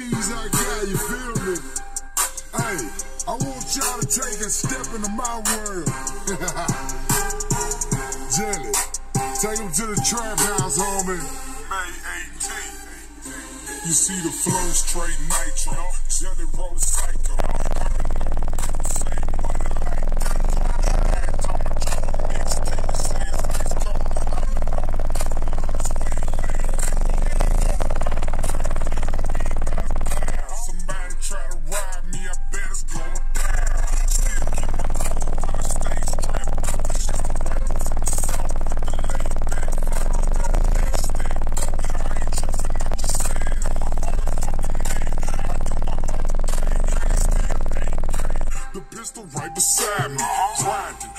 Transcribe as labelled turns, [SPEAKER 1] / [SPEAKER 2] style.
[SPEAKER 1] G's I got, you feel me? Hey, I want y'all to take a step into my world. Jelly, take them to the trap house, homie. May 18th. You see the flow, straight nitro. Jelly roll psycho. Pistol right beside me, grinding.